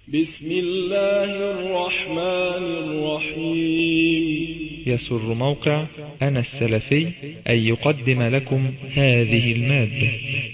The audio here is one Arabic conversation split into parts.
بسم الله الرحمن الرحيم. يسر موقع أنا السلفي أن يقدم لكم هذه المادة.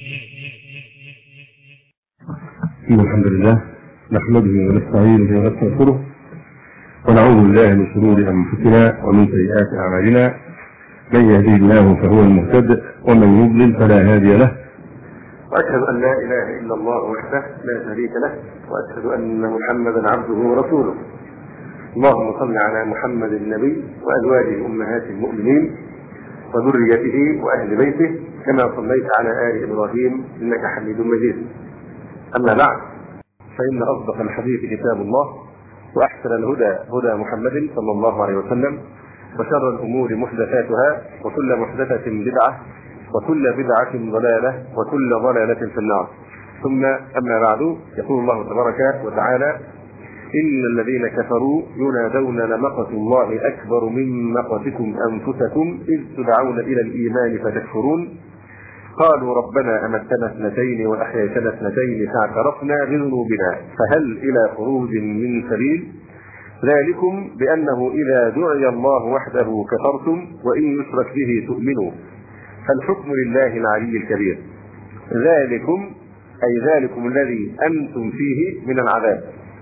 الحمد لله نحمده ونستعينه ونستغفره ونعوذ بالله من شرور أنفسنا ومن سيئات أعمالنا، من يهديه الله فهو المهتد ومن يضلل فلا هادي له، وأشهد أن لا إله إلا الله وحده لا شريك له، وأشهد أن محمدا عبده ورسوله. اللهم صل على محمد النبي وأزواجه أمهات المؤمنين وذريته وأهل بيته كما صليت على آل إبراهيم إنك حميد مجيد. أما بعد، فإن أصدق الحديث كتاب الله، وأحسن الهدى هدى محمد صلى الله عليه وسلم، وشر الأمور محدثاتها، وكل محدثة بدعة، وكل بدعة ضلالة، وكل ضلالة في النار. ثم أما بعد، يقول الله تبارك وتعالى: إن الذين كفروا ينادون لمقت الله أكبر من مقتكم أنفسكم إذ تدعون إلى الإيمان فتكفرون قالوا ربنا أمتنا اثنتين وأحييتنا اثنتين فاعترفنا بذنوبنا فهل إلى خروج من سبيل ذلكم بأنه إذا دعي الله وحده كفرتم وإن يشرك به تؤمنوا فالحكم لله العلي الكبير. ذلكم أي ذلكم الذي أنتم فيه من العذاب،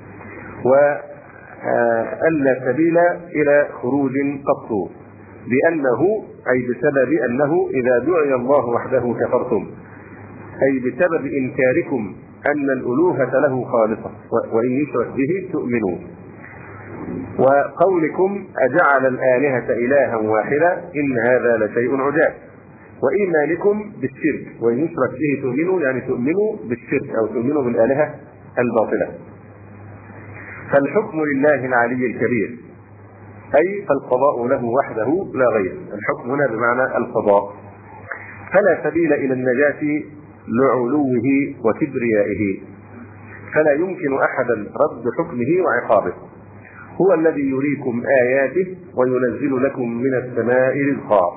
وألا سبيل إلى خروج قط، بأنه أي بسبب أنه إذا دعي الله وحده كفرتم، أي بسبب إنكاركم أن الألوهة له خالصة وإن يشرك به تؤمنون، وقولكم أجعل الآلهة إلها واحدة إن هذا لشيء عجاب، وإيمانكم بالشرك وإن يشرك به تؤمنوا، يعني تؤمنوا بالشرك أو تؤمنوا بالآلهة الباطلة. فالحكم لله العلي الكبير، أي فالقضاء له وحده لا غير. الحكم هنا بمعنى القضاء، فلا سبيل إلى النجاة لعلوه وكبريائه، فلا يمكن أحدا رد حكمه وعقابه. هو الذي يريكم آياته وينزل لكم من السماء رزقا.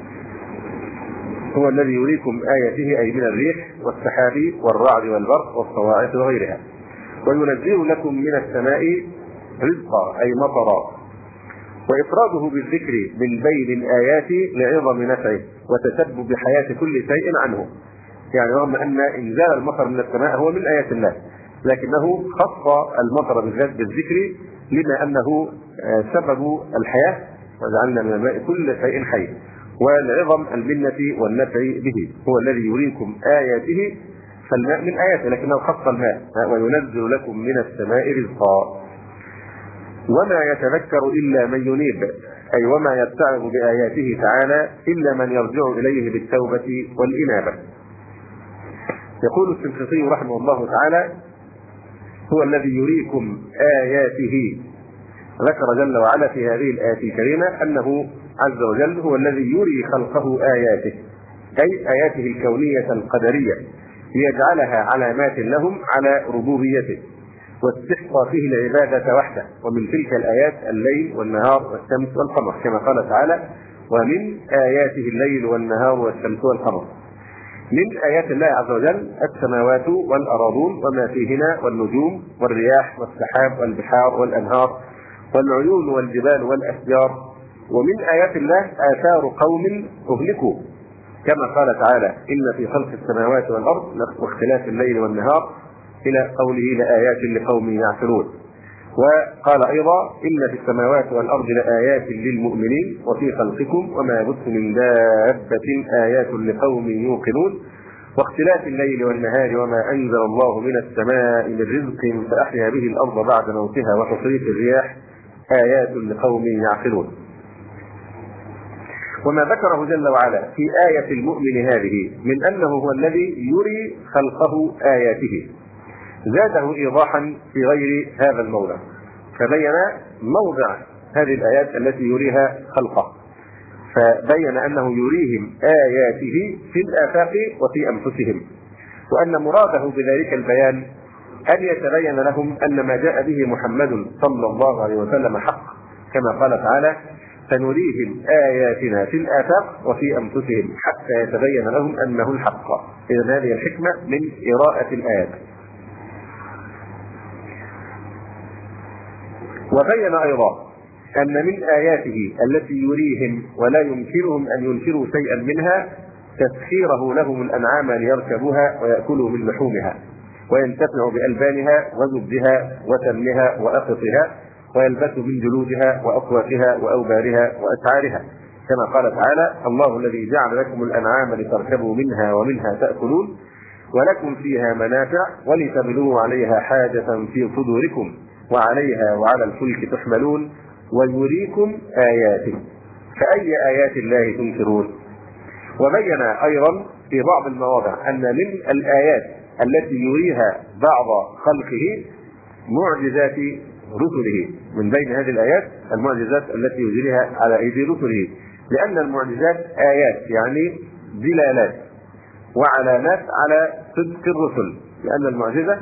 هو الذي يريكم آياته أي من الريح والسحاب والرعد والبرق والصواعق وغيرها، وينزل لكم من السماء رزقا أي مطرا. وإفراده بالذكر من بين الآيات لعظم نفعه وتسبب حياة كل شيء عنه، يعني رغم أن إنزال المطر من السماء هو من آيات الله، لكنه خص المطر بالذات بالذكر لما أنه سبب الحياة، وجعلنا من الماء كل شيء حي، ولعظم المنة والنفع به. هو الذي يريكم آياته، فالماء من آياته لكنه خص الماء، وينزل لكم من السماء رزقا. وما يتذكر إلا من ينيب، أي وما يتعظ بآياته تعالى إلا من يرجع إليه بالتوبة والإنابة. يقول الشنقيطي رحمه الله تعالى: هو الذي يريكم آياته. ذكر جل وعلا في هذه الآية الكريمة أنه عز وجل هو الذي يري خلقه آياته، أي آياته الكونية القدرية، ليجعلها علامات لهم على ربوبيته واستحقاقه العبادة وحده. ومن تلك الآيات الليل والنهار والشمس والقمر، كما قال تعالى: ومن آياته الليل والنهار والشمس والقمر. من آيات الله عز وجل السماوات والأراضون وما فيهن والنجوم والرياح والسحاب والبحار والأنهار والعيون والجبال والأشجار. ومن آيات الله آثار قوم أهلكوا، كما قال تعالى: إن في خلق السماوات والأرض واختلاف الليل والنهار إلى قوله لآيات لقوم يعقلون. وقال أيضا: إن في السماوات والأرض لآيات للمؤمنين وفي خلقكم وما يبث من دابة آيات لقوم يوقنون واختلاف الليل والنهار وما أنزل الله من السماء من رزق فأحيا به الأرض بعد موتها وتصريف الرياح آيات لقوم يعقلون. وما ذكره جل وعلا في آية المؤمن هذه من أنه هو الذي يري خلقه آياته زاده إيضاحا في غير هذا الموضع، فبين موضع هذه الآيات التي يريها خلقه، فبين أنه يريهم آياته في الآفاق وفي أنفسهم، وأن مراده بذلك البيان أن يتبين لهم أن ما جاء به محمد صلى الله عليه وسلم حق، كما قال تعالى: سنريهم آياتنا في الآفاق وفي أنفسهم حتى يتبين لهم أنه الحق. إذن هذه الحكمة من قراءة الآيات. وبين أيضا أن من آياته التي يريهم ولا يمكنهم أن ينكروا شيئا منها تسخيره لهم الأنعام ليركبوها ويأكلوا من لحومها وينتفعوا بألبانها وزبدها وسمنها وأقطها ويلبسوا من جلودها وأكوافها وأوبارها وأسعارها، كما قال تعالى: الله الذي جعل لكم الأنعام لتركبوا منها ومنها تأكلون ولكم فيها منافع ولتبلغوا عليها حاجة في صدوركم وعليها وعلى الفلك تحملون ويريكم آياته فأي آيات الله تنكرون. وبين أيضا في بعض المواضع أن من الآيات التي يريها بعض خلقه معجزات رسله، من بين هذه الآيات المعجزات التي يجريها على أيدي رسله، لأن المعجزات آيات يعني دلالات وعلامات على صدق الرسل، لأن المعجزة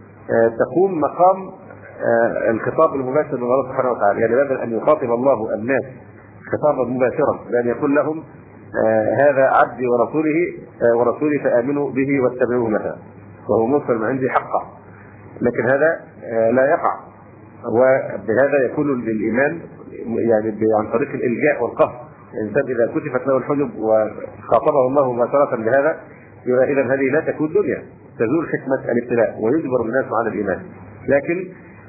تقوم مقام الخطاب المباشر من الله سبحانه وتعالى، يعني بدل أن يخاطب الله الناس خطابا مباشرا بأن يقول لهم هذا عبدي ورسولي فآمنوا به واتبعوه مثلا وهو مرسل من عندي حقا، لكن هذا لا يقع، وبهذا يكون للإيمان يعني عن طريق الإلجاء والقهر. الإنسان إذا كشفت له الحجب وخاطبه الله مباشرة بهذا إذا هذه لا تكون دنيا، تزول حكمة الابتلاء ويجبر الناس على الإيمان. لكن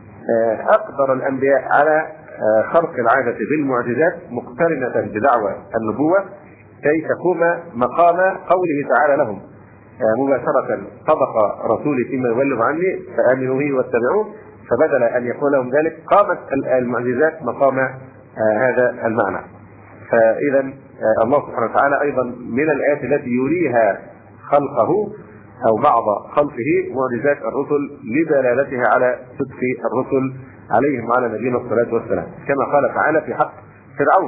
أقدر الأنبياء على خرق العادة بالمعجزات مقترنة بدعوى النبوة كي تقوم مقام قوله تعالى لهم مباشرة: صدق رسولي فيما يبلغ عني فآمنوا به واتبعوه. فبدل أن يقول لهم ذلك قامت المعجزات مقام هذا المعنى. فإذا الله سبحانه وتعالى أيضا من الآيات التي يريها خلقه أو بعض خلقه معجزات الرسل لدلالتها على صدق الرسل عليهم وعلى نبينا الصلاة والسلام، كما قال تعالى في حق فرعون: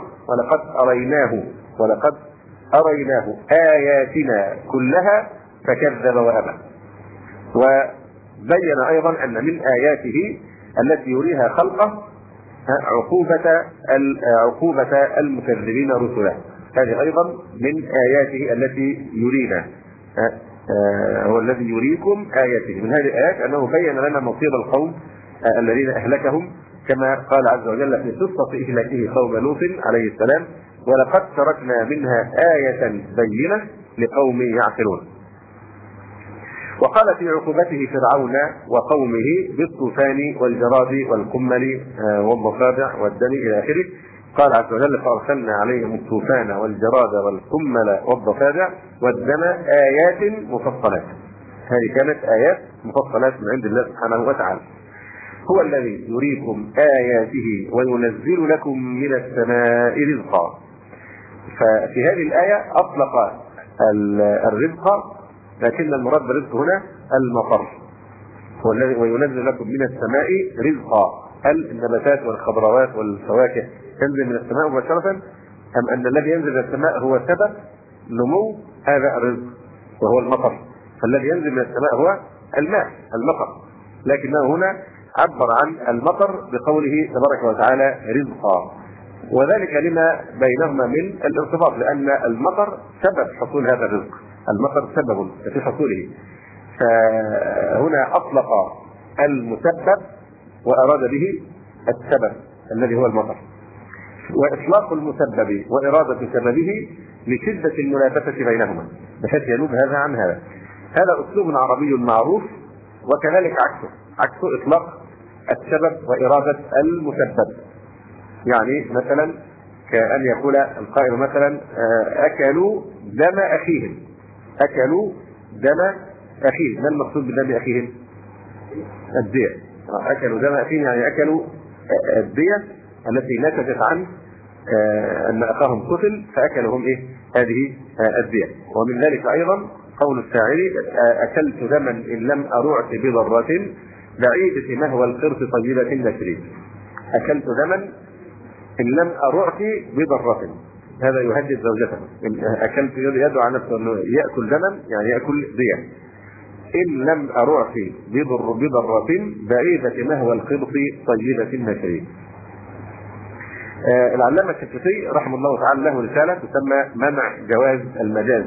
ولقد أريناه آياتنا كلها فكذب وأبى. وبين أيضا أن من آياته التي يريها خلقه عقوبة المكذبين رسله، هذه أيضا من آياته التي يرينا، هو الذي يريكم آياته. من هذه الآيات أنه بين لنا مصير القوم الذين أهلكهم، كما قال عز وجل في قصة إهلاكه قوم لوط عليه السلام: ولقد تركنا منها آية بينة لقوم يعقلون. وقال في عقوبته فرعون وقومه بالطوفان والجراد والقمل والضفادع والدم إلى آخره، قال عز وجل: فأرسلنا عليهم الطوفان والجراد والقمل والضفادع والدم آيات مفصلات. هذه كانت آيات مفصلات من عند الله سبحانه وتعالى. هو الذي يريكم آياته وينزل لكم من السماء رزقا. ففي هذه الآية أطلق الرزق، لكن المراد بالرزق هنا المطر. هو الذي وينزل لكم من السماء رزقا، هل النباتات والخضروات والفواكه تنزل من السماء مباشرة، أم أن الذي ينزل من السماء هو سبب نمو هذا الرزق وهو المطر؟ فالذي ينزل من السماء هو الماء المطر، لكنه هنا عبر عن المطر بقوله تبارك وتعالى رزقا، وذلك لما بينهما من الارتباط، لأن المطر سبب حصول هذا الرزق، المطر سبب في حصوله. فهنا أطلق المسبب وأراد به السبب الذي هو المطر، وإطلاق المسبب وإرادة سببه لشدة الملابسة بينهما بحيث ينوب هذا عن هذا. هذا أسلوب عربي معروف، وكذلك عكسه إطلاق السبب وإرادة المسبب. يعني مثلا كأن يقول القائل مثلا: أكلوا دم أخيهم. أكلوا دم أخيهم، ما المقصود بدم أخيهم؟ الدية. أكلوا دم أخيهم يعني أكلوا الدية التي نتجت عن أن أخاهم قتل فأكلهم هذه الدية. ومن ذلك أيضا قول الشاعر: أكلت دما إن لم أرعت بضرة بعيدة مهوى القرص طيبة النشر. أكلت دما إن لم أرعت بضرة، هذا يهدد زوجته. أكلت يدعو على نفسه أنه يأكل دما يعني يأكل دية. إن لم أرعت بضرة بعيدة مهوى القرص طيبة النشر. العلامة الشنقيطي رحمه الله تعالى له رسالة تسمى منع جواز المجاز،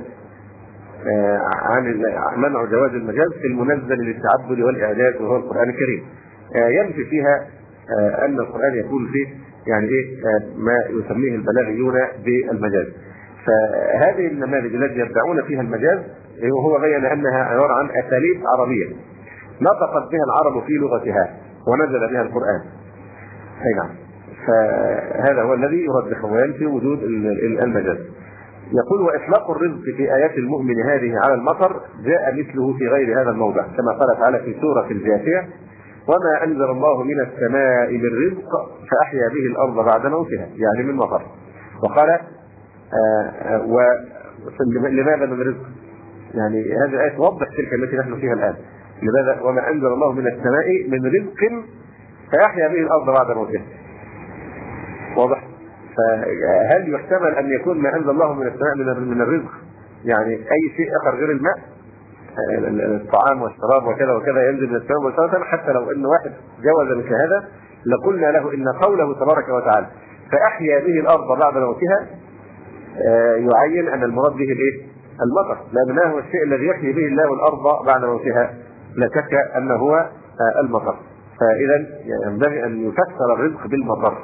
عن منع جواز المجاز في المنزل للتعبد والإعجاز وهو القرآن الكريم. ينفي فيها أن القرآن يكون فيه يعني ما يسميه البلاغيون بالمجاز. فهذه النماذج التي يدعون فيها المجاز وهو بين أنها عبارة عن أساليب عربية نطقت بها العرب في لغتها ونزل بها القرآن. أي نعم. فهذا هو الذي يرجح وينفي وجود المجاز. يقول: وإطلاق الرزق في آيات المؤمن هذه على المطر جاء مثله في غير هذا الموضع، كما قال تعالى في سورة الجاثية: وما أنزل الله من السماء من رزق فأحيا به الأرض بعد موتها، يعني من مطر. وقال: لماذا من رزق؟ يعني هذه الآية توضح تلك التي نحن فيها الآن. لماذا؟ وما أنزل الله من السماء من رزق فأحيا به الأرض بعد موتها. واضح؟ فهل يحتمل أن يكون ما أنزل الله من السماء من الرزق يعني أي شيء آخر غير الماء؟ الطعام والشراب وكذا وكذا ينزل من السماء والسماء. حتى لو أن واحد جوز مثل هذا لقلنا له إن قوله تبارك وتعالى فأحيا به الأرض بعد موتها يعين أن المراد به المطر، لأن ما هو الشيء الذي يحيي به الله الأرض بعد موتها؟ لا شك أنه هو المطر. فإذا ينبغي أن يفسر الرزق بالمطر.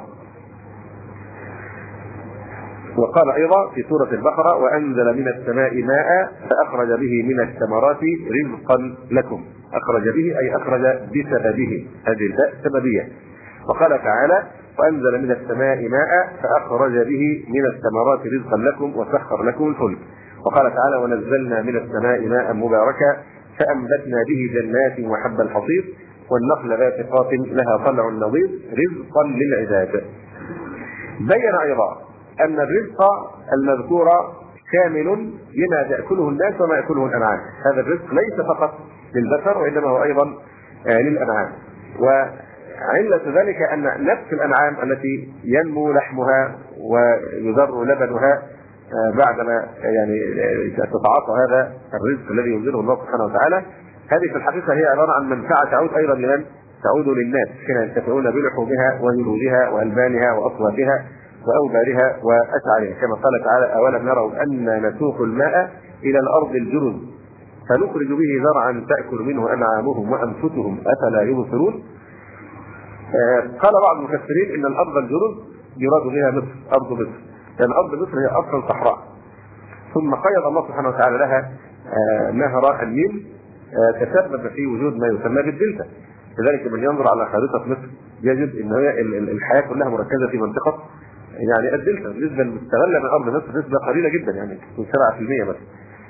وقال أيضا في سورة البقرة: وأنزل من السماء ماء فأخرج به من الثمرات رزقا لكم. أخرج به أي أخرج بسببه، هذه الباء سببية. وقال تعالى: وأنزل من السماء ماء فأخرج به من الثمرات رزقا لكم وسخر لكم الفلك. وقال تعالى: ونزلنا من السماء ماء مباركا فأنبتنا به جنات وحب الحصيد والنخل باسقات لها طلع نضيد رزقا للعباد. بين أيضا أن الرزق المذكور كامل لما يأكله الناس وما يأكله الأنعام. هذا الرزق ليس فقط للبشر وإنما هو أيضا للأنعام. وعلة ذلك أن نفس الأنعام التي ينمو لحمها ويذر لبنها بعدما يعني تتعاطى هذا الرزق الذي ينزله الله سبحانه وتعالى، هذه في الحقيقة هي عبارة عن منفعة تعود أيضا لمن؟ تعود للناس، حين ينتفعون بلحومها وجلودها وألبانها وأصواتها وأوبارها وأشعارها، كما قال تعالى: أولم يروا أن نسوق الماء إلى الأرض الجرز فنخرج به زرعا تأكل منه أنعامهم وأنفسهم أفلا يبصرون. قال بعض المفسرين إن الأرض الجرز يراد بها مصر، أرض مصر، لأن أرض مصر هي أصلا صحراء، ثم قيض الله سبحانه وتعالى لها نهر النيل تسبب في وجود ما يسمى بالدلتا. لذلك من ينظر على خريطة مصر يجد أن هي الحياة كلها مركزة في منطقة يعني الدلتا. النسبة المستغلة من أرض مصر نسبة قليلة جدا، يعني 7% مثلا.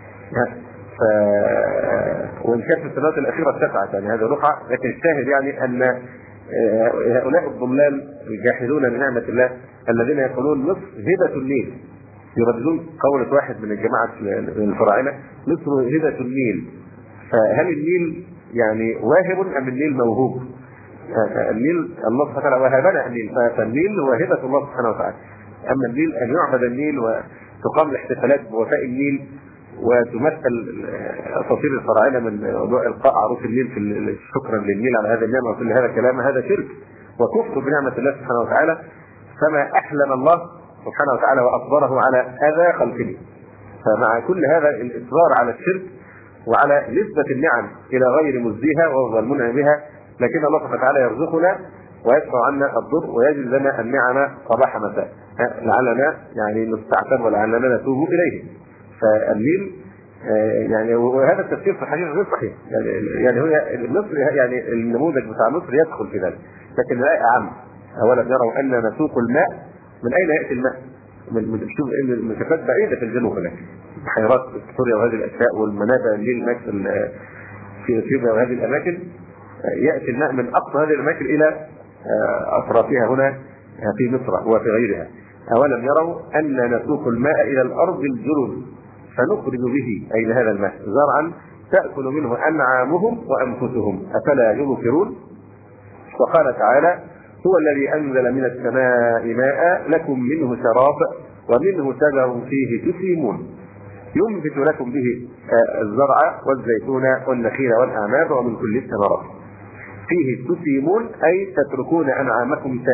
وإن كانت في السنوات الأخيرة ارتفعت يعني هذا رقعة، لكن الشاهد يعني أن هؤلاء الضلال الجاحدون لنعمة الله الذين يقولون مصر هبة النيل، يرددون قولة واحد من الجماعة الفراعنة: مصر هبة النيل. فهل النيل يعني واهب أم النيل موهوب؟ النيل الله سبحانه وتعالى وهبنا النيل، فالنيل هو هبة الله سبحانه وتعالى. أما النيل أن يعبد النيل وتقام الاحتفالات بوفاء النيل وتمثل أساطير الفراعنة من موضوع إلقاء عروس النيل في شكرا للنيل على هذا النعمة وكل هذا الكلام، هذا شرك وكفر بنعمة الله سبحانه وتعالى. فما أحلم الله سبحانه وتعالى وأصبره على أذى خلقه. فمع كل هذا الإصرار على الشرك وعلى نسبة النعم إلى غير مزديها وهو المنعم بها، لكن الله سبحانه وتعالى يرزقنا ويدفع عنا الضر ويجل لنا النعم صباح مساء لعلنا يعني نستعتب ولعلنا نتوب إليه. فالنيل يعني وهذا التفسير في الحقيقة غير صحيح، يعني هو مصر يعني النموذج بتاع مصر يدخل في ذلك، لكن الآية أعم: أولم يروا أن نسوق الماء. من أين يأتي الماء؟ شوف إن المسافات بعيدة في الجنوب هناك، بحيرات سوريا وهذه الأشياء والمنابع النيل هناك في اثيوبيا وهذه الأماكن، يأتي الماء من أقصى هذه الأماكن إلى أطرافها هنا في مصر وفي غيرها. أولم يروا أن نسوق الماء إلى الأرض الجرز فنخرج به أي هذا الماء زرعا تأكل منه أنعامهم وأنفسهم أفلا يبصرون. وقال تعالى: هو الذي أنزل من السماء ماء لكم منه شراب ومنه شجر فيه تسيمون ينبت لكم به الزرع والزيتون والنخيل والأعناب ومن كل الثمرات فيه تسيمون أي تتركون أنعامكم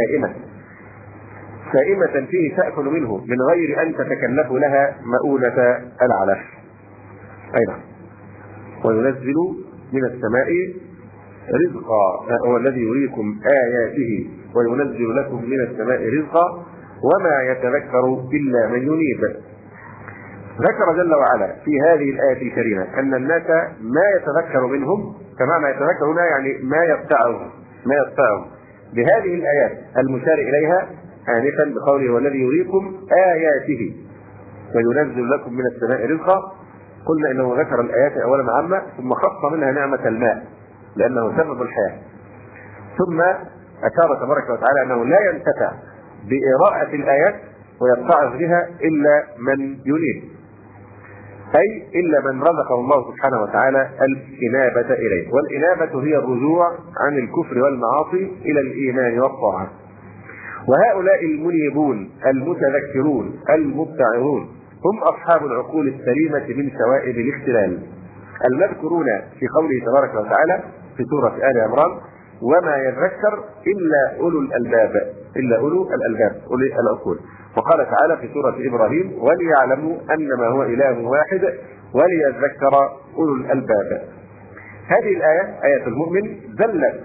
سائمة فيه تأكل منه من غير أن تتكلفوا لها مؤونة العلف. أيضا وينزل من السماء رزقا، هو الذي يريكم آياته وينزل لكم من السماء رزقا وما يتذكر إلا من ينيب. ذكر جل وعلا في هذه الآية الكريمة أن الناس ما يتذكر منهم، كما يتذكر هنا يعني ما يتبعه بهذه الآيات المشار إليها آنفا بقوله والذي يريكم آياته وينزل لكم من السماء رزقا. قلنا إنه ذكر الآيات أولا عامة ثم خص منها نعمة الماء لأنه سبب الحياة، ثم أشار تبارك وتعالى أنه لا ينتفع بقراءة الآيات ويتعظ بها إلا من ينيب، أي إلا من رزقه الله سبحانه وتعالى الإنابة إليه، والإنابة هي الرجوع عن الكفر والمعاصي إلى الإيمان والطاعة. وهؤلاء المنيبون المتذكرون المبتعرون هم أصحاب العقول السليمة من شوائب الاختلال المذكورون في قوله تبارك وتعالى في سورة آل عمران وما يذكر إلا أولو الألباب، أولي العقول. وقال تعالى في سورة إبراهيم وليعلموا أنما هو إله واحد وليذكر أولو الألباب. هذه الآية آية المؤمن دلت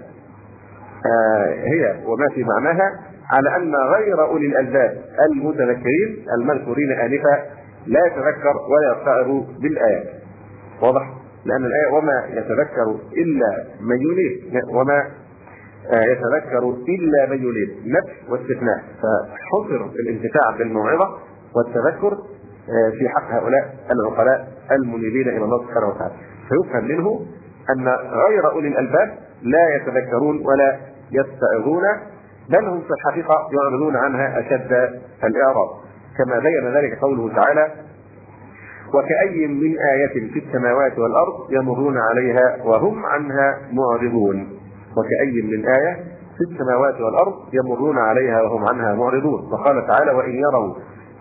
هي وما في معناها على أن غير أولي الألباب المتذكرين المذكورين آنفا لا يتذكر ولا يتعظ بالآيات. واضح؟ لأن الآية وما يتذكر إلا من ينيب، وما يتذكر إلا من ينيب نفس واستثناء، فحصر الانتفاع بالموعظة والتذكر في حق هؤلاء العقلاء المنيبين إلى الله سبحانه وتعالى. فيفهم منه أن غير أولي الألباب لا يتذكرون ولا يتعظون، بل هم في الحقيقة يعرضون عنها أشد الإعراض، كما بين ذلك قوله تعالى وكأي من آية في السماوات والأرض يمرون عليها وهم عنها معرضون. وكأي من آية في السماوات والأرض يمرون عليها وهم عنها معرضون. وقال تعالى وإن يروا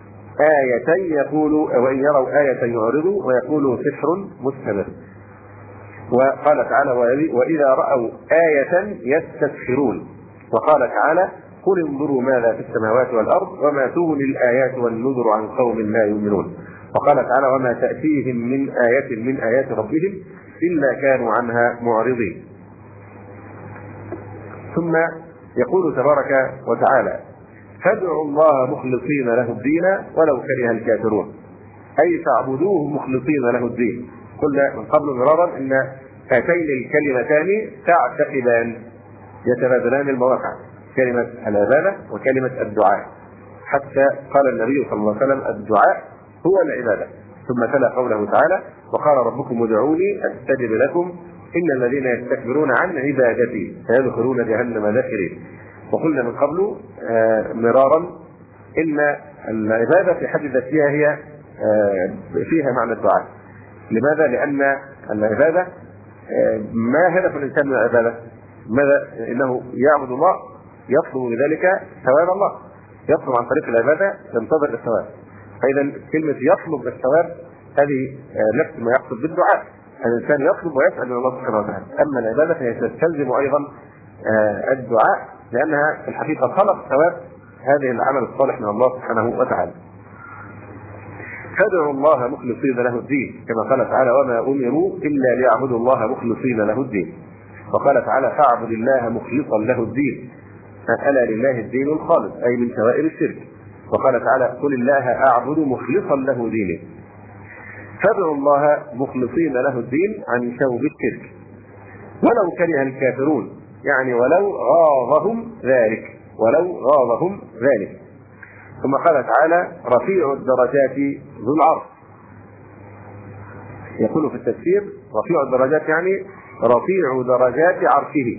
آية يعرضوا ويقولوا سحر مستمر. وقال تعالى وإذا رأوا آية يستسخرون. وقال تعالى قل انظروا ماذا في السماوات والأرض وما تغني الآيات والنذر عن قوم لا يؤمنون. وقال تعالى وما تأتيهم من آية من آيات ربهم إلا كانوا عنها معرضين. ثم يقول تبارك وتعالى فادعوا الله مخلصين له الدين ولو كره الكافرون، أي فاعبدوه مخلصين له الدين. قلنا من قبل مرارا أن هاتين الكلمتان تعتقدان يتبادلان المواقع، كلمة العبادة وكلمة الدعاء، حتى قال النبي صلى الله عليه وسلم الدعاء هو العبادة. ثم تلا قوله تعالى وقال ربكم ادعوني أستجب لكم إن الذين يستكبرون عن عبادتي سيدخلون جهنم داخرين. وقلنا من قبل مرارا إن العبادة في حد ذاتها هي فيها معنى الدعاء. لماذا؟ لأن العبادة ما هدف الإنسان من العبادة؟ ماذا؟ إنه يعبد الله يطلب بذلك ثواب الله، يطلب عن طريق العبادة ينتظر الثواب. فإذا كلمة يطلب الثواب هذه نفس ما يقصد بالدعاء، الإنسان يطلب ويسأل من الله سبحانه وتعالى. أما العبادة فهي تستلزم أيضا الدعاء، لأنها في الحقيقة طلب ثواب هذه العمل الصالح من الله سبحانه وتعالى. فادعوا الله مخلصين له الدين، كما قال تعالى وما أمروا إلا ليعبدوا الله مخلصين له الدين. وقال تعالى فاعبد الله مخلصا له الدين ألا لله الدين الخالص، أي من شوائب الشرك. وقال تعالى قل الله أعبد مخلصا له ديني. فادعوا الله مخلصين له الدين عن شوب الشرك ولو كره الكافرون، يعني ولو غاضهم ذلك. ثم قال تعالى رفيع الدرجات ذو العرش. يقول في التفسير رفيع الدرجات يعني رفيع درجات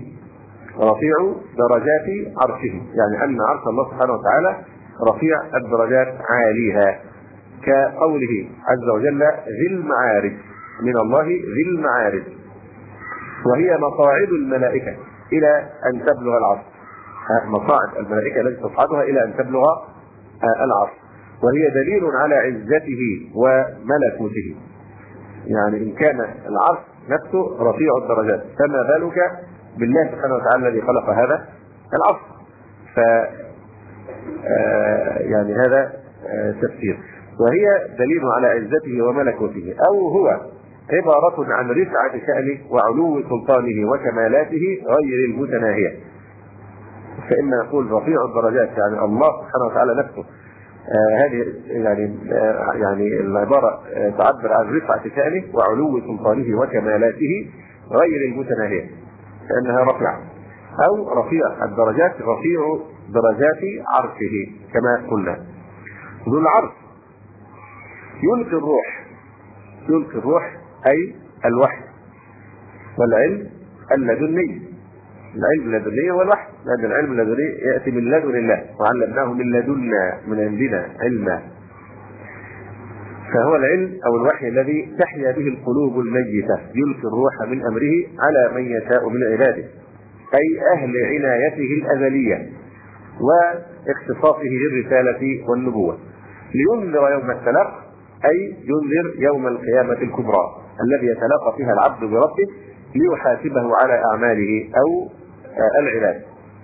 عرشه، يعني أن عرش الله سبحانه وتعالى رفيع الدرجات عاليها، كقوله عز وجل ذي المعارج، من الله ذي المعارج، وهي مصاعد الملائكة إلى أن تبلغ العرش، مصاعد الملائكة التي تصعدها إلى أن تبلغ العرش، وهي دليل على عزته وملكوته. يعني إن كان العرش نفسه رفيع الدرجات فما بالك بالله سبحانه وتعالى الذي خلق هذا العرش. يعني هذا تفسير، وهي دليل على عزته وملكوته، أو هو عبارة عن رفعة شأنه وعلو سلطانه وكمالاته غير المتناهية. فإما نقول رفيع الدرجات يعني الله سبحانه وتعالى نفسه، هذه يعني العبارة تعبر عن رفعة شأنه وعلو سلطانه وكمالاته غير المتناهية لأنها رفيعة، أو رفيع الدرجات رفيع درجات عرشه كما قلنا. ذو العرش يلقي الروح أي الوحي والعلم اللدني. العلم اللدني هو الوحي، لأن العلم اللدني يأتي من لدن الله، وعلمناه من لدنا من عندنا علما. فهو العلم أو الوحي الذي تحيا به القلوب الميتة، يلقي الروح من أمره على من يشاء من عباده، أي أهل عنايته الأزلية واختصاصه للرسالة والنبوة، لينذر يوم التلاق، أي ينذر يوم القيامة الكبرى الذي يتلاقى فيها العبد بربه ليحاسبه على أعماله أو العباد.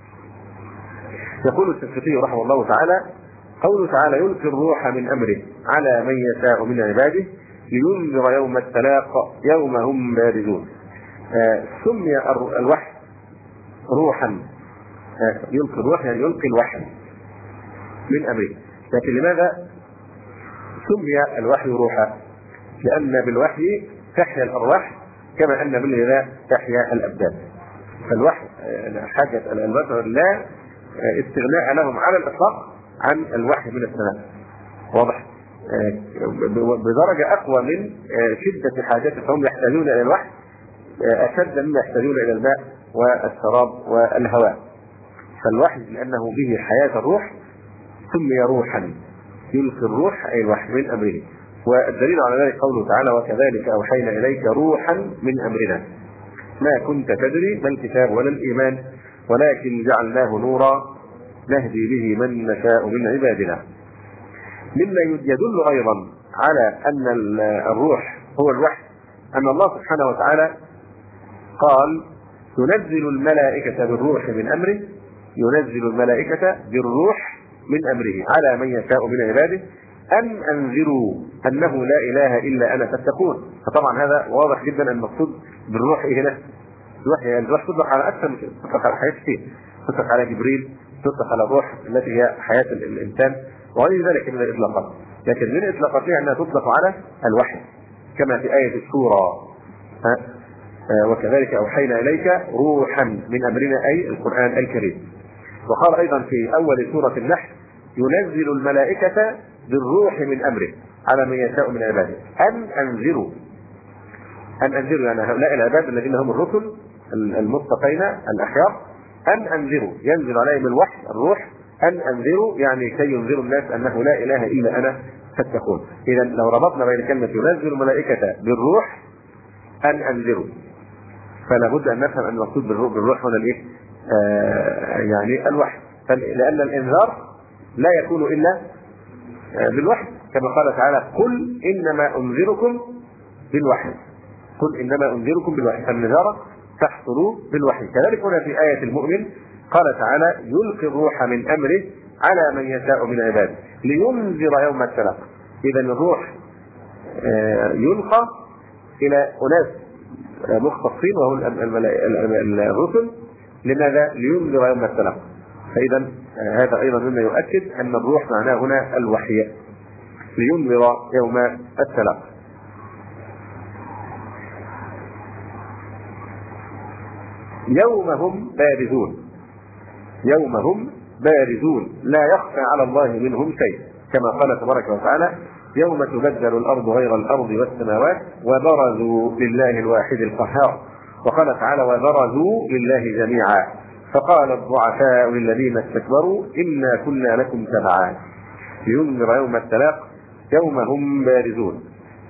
يقول الشنقيطي رحمه الله تعالى: قوله تعالى يلقي الروح من أمره على من يشاء من عباده لينذر يوم التلاق يوم هم بارزون. سمي الوحي روحا، يلقي الروح يعني يلقي الوحي من أمره. لكن لماذا سمي الوحي روحا؟ لأن بالوحي تحيا الأرواح كما أن بالغذاء تحيا الأبدان. فالوحي حاجة البشر لا استغناء لهم على الإطلاق عن الوحي من السماء، واضح؟ بدرجة أقوى من شدة حاجتهم، فهم يحتاجون إلى الوحي أشد مما يحتاجون إلى الماء والشراب والهواء. فالوحي لأنه به حياة الروح سمي روحا، يلقي الروح أي الوحي من أمره. والدليل على ذلك قوله تعالى: وكذلك أوحينا إليك روحا من أمرنا ما كنت تدري ما الكتاب ولا الإيمان ولكن جعلناه نورا نهدي به من نشاء من عبادنا. مما يدل أيضا على أن الروح هو الوحي أن الله سبحانه وتعالى قال: ينزل الملائكة بالروح من أمره، ينزل الملائكة بالروح من أمره على من يشاء من عباده أن أنذروا أنه لا إله إلا أنا فاتقون. فطبعا هذا واضح جدا أن المقصود بالروح إيه هنا؟ الوحي. يعني الروح تطلق على أكثر من تطلق على حياة كثير، تطلق على جبريل، تطلق على الروح التي هي حياة الإنسان وغير ذلك من الإطلاقات. لكن من إطلاقاتها أنها تطلق على الوحي كما في آية السورة: وكذلك أوحينا إليك روحا من أمرنا أي القرآن الكريم. وقال أيضا في أول سورة النحل: ينزل الملائكة بالروح من أمره على من يشاء من عباده أن أنذروا يعني هؤلاء العباد الذين هم الرسل المتقين الأخيار، أن أنذروا ينزل عليهم الوحي الروح، أن أنذروا يعني كي ينذروا الناس أنه لا إله إلا أنا فاتقون. إذا لو ربطنا بين كلمة ينزل الملائكة بالروح أن أنذروا، فلا بد أن نفهم أن المقصود بالروح هنا الإيه؟ يعني الوحي، لأن الإنذار لا يكون إلا بالوحي كما قال تعالى: قل إنما أنذركم بالوحي، قل إنما أنذركم بالوحي. فالنذارة تحصل بالوحي. كذلك هنا في آية المؤمن قال تعالى: يلقي الروح من أمره على من يشاء من عباده لينذر يوم التلاق. إذا الروح يلقى إلى أناس مختصين وهم الرسل. لماذا؟ لينذر يوم التلاق. فإذا هذا أيضا مما يؤكد أن الروح معناه هنا الوحي، لينذر يوم التلاق. يوم هم بارزون لا يخفى على الله منهم شيء، كما قال تبارك وتعالى: يوم تبدل الأرض غير الأرض والسماوات وبرزوا لله الواحد القهار. وقال تعالى: وبرزوا لله جميعا فقال الضعفاء للذين استكبروا إنا كنا لكم تبعا لينذر يوم التلاق يوم هم بارزون.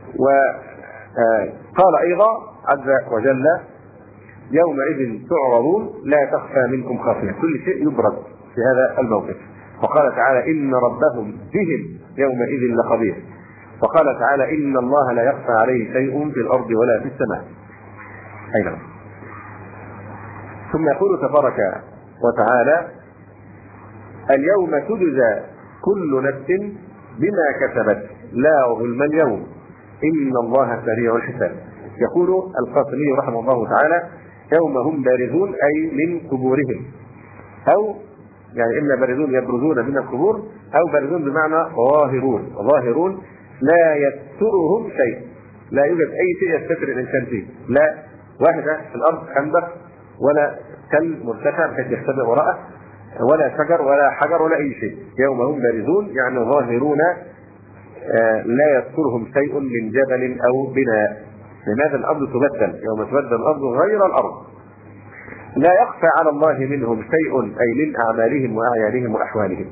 وقال أيضا عز وجل: يومئذ تعرضون لا تخفى منكم خافية. كل شيء يبرز في هذا الموقف. وقال تعالى: إن ربهم بهم يومئذ لخبير. وقال تعالى: إن الله لا يخفى عليه شيء في الأرض ولا في السماء. أيضا ثم يقول تبارك وتعالى: اليوم تجزى كل نفس بما كسبت لا ظلم اليوم إن الله سريع الحساب. يقول القاسمي رحمه الله تعالى: يوم هم بارزون أي من قبورهم، أو يعني إما بارزون يبرزون من القبور، أو بارزون بمعنى ظاهرون لا يسترهم شيء، لا يوجد أي شيء يستتر الإنسان فيه، لا واحدة في الأرض خندق ولا تل مرتفع بحيث يختبئ وراءه، ولا شجر ولا حجر ولا أي شيء. يوم هم بارزون يعني ظاهرون لا يسترهم شيء من جبل أو بناء. لماذا الأرض تبدل؟ يوم تبدل الأرض غير الأرض. لا يخفى على الله منهم شيء أي من أعمالهم وأعيانهم وأحوالهم.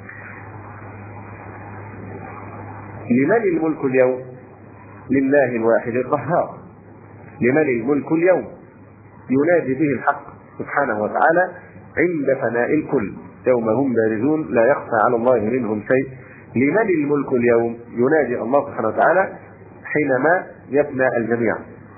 لمن الملك اليوم؟ لله الواحد القهار. لمن الملك اليوم؟ ينادي به الحق سبحانه وتعالى عند فناء الكل. يوم هم بارزون لا يخفى على الله منهم شيء. لمن الملك اليوم؟ ينادي الله سبحانه وتعالى حينما يفنى الجميع.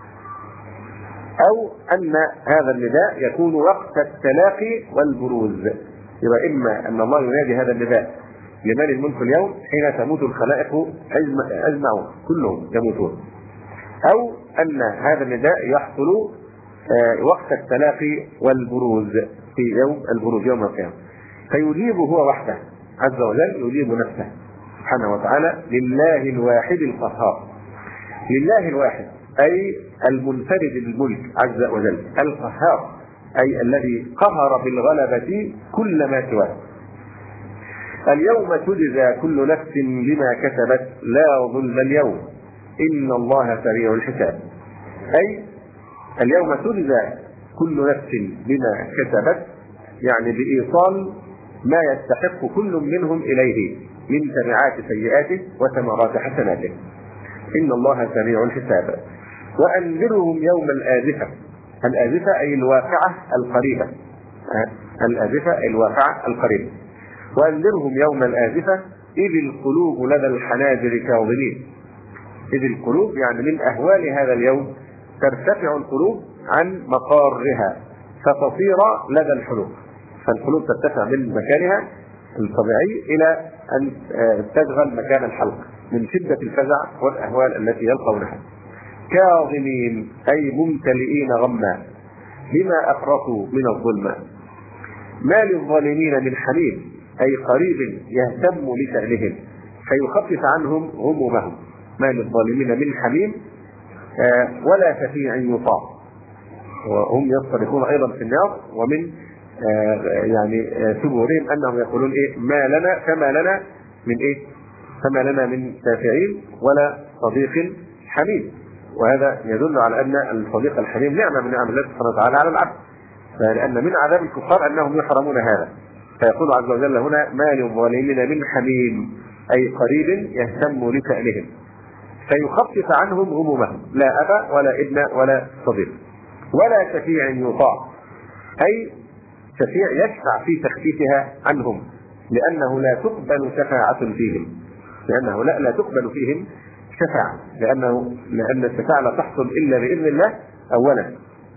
أو أن هذا النداء يكون وقت التلاقي والبروز. يبقى إما أن الله ينادي هذا النداء لمن الملك اليوم حين تموت الخلائق أجمعون كلهم يموتون، أو أن هذا النداء يحصل وقت التلاقي والبروز في يوم البروز يوم القيامة. فيجيب هو وحده عز وجل، يجيب نفسه سبحانه وتعالى: لله الواحد القهار. لله الواحد أي المنفرد بالملك عز وجل، القهار أي الذي قهر بالغلبة كل ما سواه. اليوم تجزى كل نفس بما كسبت لا ظلم اليوم إن الله سريع الحساب. أي اليوم تجزى كل نفس بما كسبت، يعني بإيصال ما يستحق كل منهم إليه من تبعات سيئاته وثمرات حسناته. إن الله سريع الحساب. وأنذرهم يوم الآزفة. الآزفة أي الواقعة القريبة. الآزفة أي الواقعة القريبة. وأنذرهم يوم الآزفة إذ القلوب لدى الحناجر كاظمين. إذ القلوب يعني من أهوال هذا اليوم ترتفع القلوب عن مقارها فتصير لدى الحلوق. فالقلوب ترتفع من مكانها الطبيعي إلى أن تشغل مكان الحلق من شدة الفزع والأهوال التي يلقونها. كاظمين أي ممتلئين غما بما أفرطوا من الظلم. ما للظالمين من حميم أي قريب يهتم لشأنهم فيخفف عنهم همومهم. ما للظالمين من حميم ولا شفيع يطاع. وهم يصطرخون أيضا في النار، ومن يعني ثبورهم أنهم يقولون إيه؟ فما لنا من إيه؟ فما لنا من شافعين ولا صديق حميم. وهذا يدل على أن الصديق الحميم نعمة من نعم الله سبحانه وتعالى على العبد، لأن من عذاب الكفار أنهم يحرمون هذا. فيقول عز وجل هنا: ما للظالمين من حميم أي قريب يهتم لشأنهم فيخفف عنهم همومهم، لا أبا ولا ابن ولا صديق. ولا شفيع يطاع أي شفيع يشفع في تخفيفها عنهم، لأنه لا تقبل شفاعة فيهم، لأنه لا تقبل فيهم شفاعة، لأن الشفاعة لا تحصل إلا بإذن الله أولا.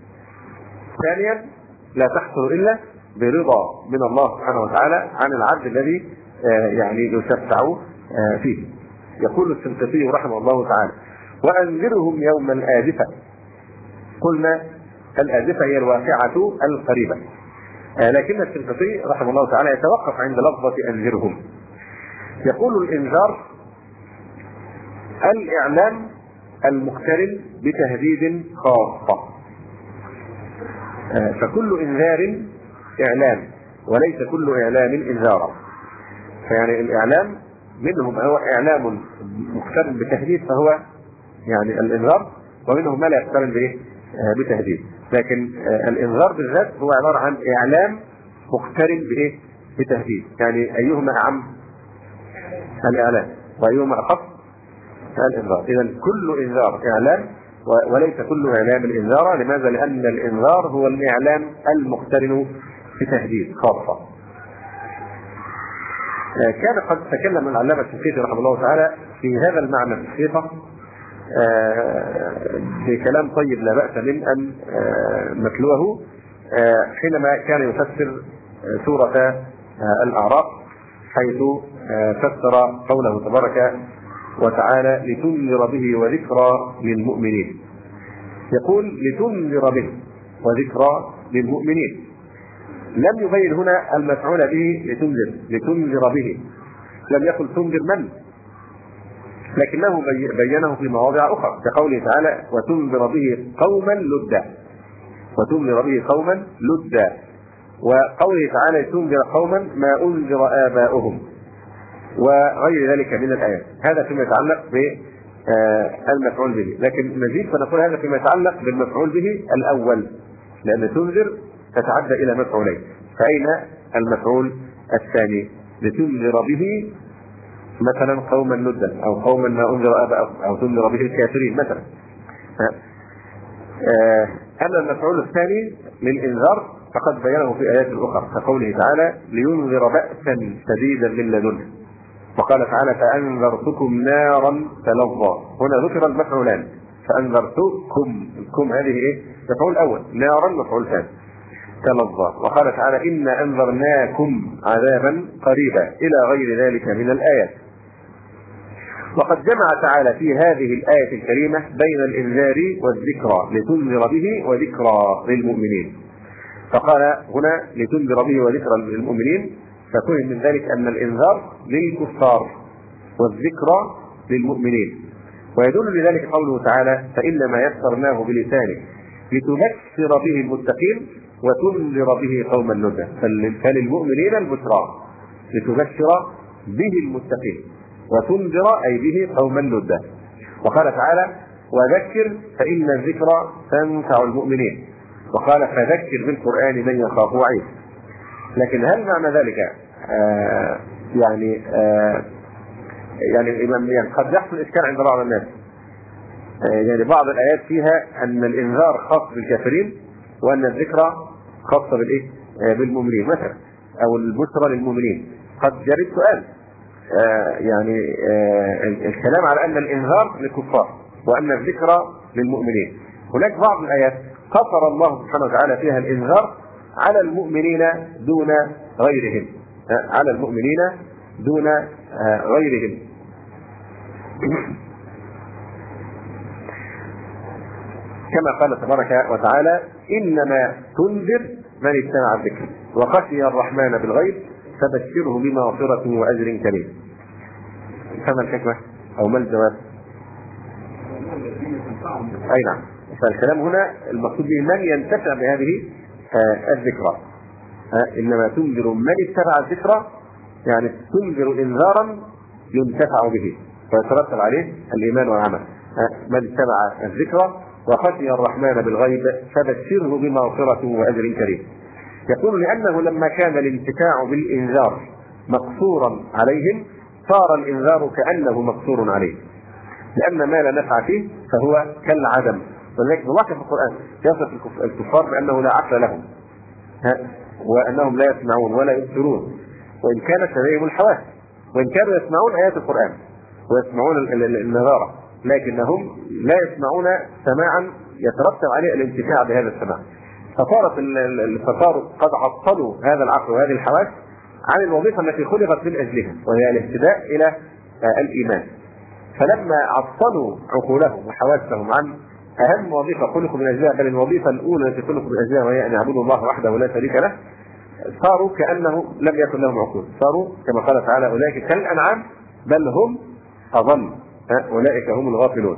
ثانيا لا تحصل إلا برضا من الله سبحانه وتعالى عن العبد الذي يعني يشفع فيه. يقول السنقطي رحمه الله تعالى: وأنذرهم يوم الآزفة. قلنا الآزفة هي الواقعة القريبة، لكن السنقطي رحمه الله تعالى يتوقف عند لفظة أنذرهم. يقول: الإنذار الإعلام المقترن بتهديد خاصة. فكل إنذار إعلام وليس كل إعلام إنذارا. فيعني الإعلام منهم هو إعلام مقترن بتهديد فهو يعني الإنذار، ومنهم ما لا يقترن بتهديد. لكن الإنذار بالذات هو عبارة عن إعلام مقترن بتهديد. يعني أيهما أعم؟ الإعلام. وأيهما أخف؟ الإنذار. إذا كل إنذار إعلام وليس كل إعلام الإنذار. لماذا؟ لأن الإنذار هو الإعلام المقترن بتهديد خاصة. كان قد تكلم العلامة السنقطي رحمه الله تعالى في هذا المعنى في الحقيقة بكلام طيب لا بأس من أن نتلوه حينما كان يفسر سورة الأعراف، حيث فسر قوله تبارك وتعالى: لتنذر به وذكرى للمؤمنين. يقول لتنذر به وذكرى للمؤمنين. لم يبين هنا المفعول به لتنذر به، لم يقل تنذر من، لكنه بينه في مواضع أخرى كقوله تعالى وتنذر به قوما لدا، وتنذر به قوما لدا، وقوله تعالى تنذر قوما ما أنذر آباؤهم وغير ذلك من الآيات. هذا فيما يتعلق بالمفعول به، لكن نزيد فنقول هذا فيما يتعلق بالمفعول به الأول، لأن تنذر تتعدى إلى مفعولين. فأين المفعول الثاني؟ لتنذر به مثلا قوما لدا أو قوما ما أنذر آباؤهم أو تنذر به الكافرين مثلا. أما المفعول الثاني للإنذار فقد بينه في آيات أخرى كقوله تعالى لينذر بأسا شديدا من لدنه، وقال تعالى فأنذرتكم نارا تلظى. هنا ذكر المفعولان، فأنذرتكم هذه إيه؟ مفعول أول، نارا مفعول ثاني، تلظى. وقال تعالى إنا أنذرناكم عذابا قريبا إلى غير ذلك من الآيات. وقد جمع تعالى في هذه الآية الكريمة بين الإنذار والذكرى لتنذر به وذكرى للمؤمنين. فقال هنا لتنذر به وذكرى للمؤمنين، فكون من ذلك أن الإنذار للكفار والذكرى للمؤمنين. ويدل لذلك قوله تعالى فإنما يسرناه بلسانه لتبشر به المتقين وتنذر به قوما لدا. فللمؤمنين البشرى لتبشر به المتقين وتنذر أي به قوما لدا. وقال تعالى وذكر فإن الذكرى تنفع المؤمنين، وقال فذكر بالقرآن من يخاف وعيد. لكن هل معنى ذلك يعني قد يحصل إشكال عند بعض الناس، يعني بعض الآيات فيها أن الإنذار خاص بالكافرين وأن الذكرى خاصة بالإيه؟ بالمؤمنين مثلا، أو البشرى للمؤمنين. قد جرى السؤال الكلام على أن الإنذار للكفار وأن الذكرى للمؤمنين. هناك بعض الآيات قصر الله سبحانه وتعالى فيها الإنذار على المؤمنين دون غيرهم، على المؤمنين دون غيرهم. كما قال تبارك وتعالى إنما تنذر من اتبع الذكر وخشي الرحمن بالغيب فبشره بمغفرة وأجر كريم. فما الحكمة أو ما الجواب؟ أي نعم، فالكلام هنا المقصود به من ينتفع بهذه الذكرى. إنما تنذر من اتبع الذكرى، يعني تنذر إنذارا ينتفع به ويترتب عليه الإيمان والعمل. من اتبع الذكرى وخشي الرحمن بالغيب فبشره بمغفرة وأجر كريم. يقول لأنه لما كان الانتفاع بالإنذار مقصورا عليهم صار الإنذار كأنه مقصور عليه، لأن ما لا نفع فيه فهو كالعدم. ولذلك الله في القرآن يصف الكفار بأنه لا عقل لهم وأنهم لا يسمعون ولا يبصرون، وإن كانت لديهم الحواس، وإن كانوا يسمعون آيات القرآن ويسمعون النذارة، لكنهم لا يسمعون سماعا يترتب عليه الانتفاع بهذا السماع. فصاروا قد عطلوا هذا العقل وهذه الحواس عن الوظيفة التي خلقت من أجلها، وهي الاهتداء إلى الإيمان. فلما عطلوا عقولهم وحواسهم عن أهم وظيفة خلقوا من أجلها، بل الوظيفة الأولى التي خلقوا من أجلها وهي أن يعبدوا الله وحده ولا شريك له، صاروا كأنه لم يكن لهم عقول، صاروا كما قال تعالى أولئك كالأنعام بل هم أضل، أولئك هم الغافلون.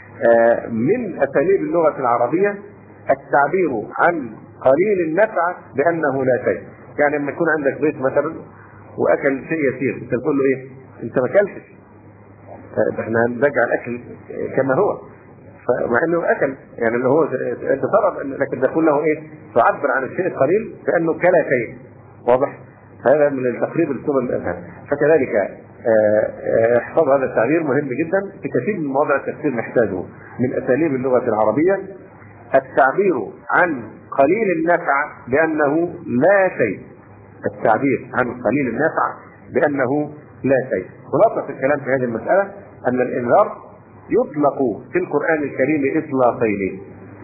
من أساليب اللغة العربية التعبير عن قليل النفع بأنه لا شيء. يعني لما يكون عندك ضيف مثلا وأكل شيء يسير، أنت تقول له إيه؟ أنت ما أكلتش، احنا هنرجع الأكل كما هو، مع انه اكل، يعني اللي هو انت ترى لكن تقول له ايه؟ تعبر عن الشيء القليل كانه كلا شيء، واضح؟ هذا من التقريب الصوره للأذهان. فكذلك احفظ هذا التعبير مهم جدا في كثير من مواضع التفسير نحتاجه. من اساليب اللغه العربيه التعبير عن قليل النفع بانه لا شيء، التعبير عن قليل النفع بانه لا شيء. خلاصه الكلام في هذه المساله ان الانذار يطلق في القرآن الكريم إطلاقين،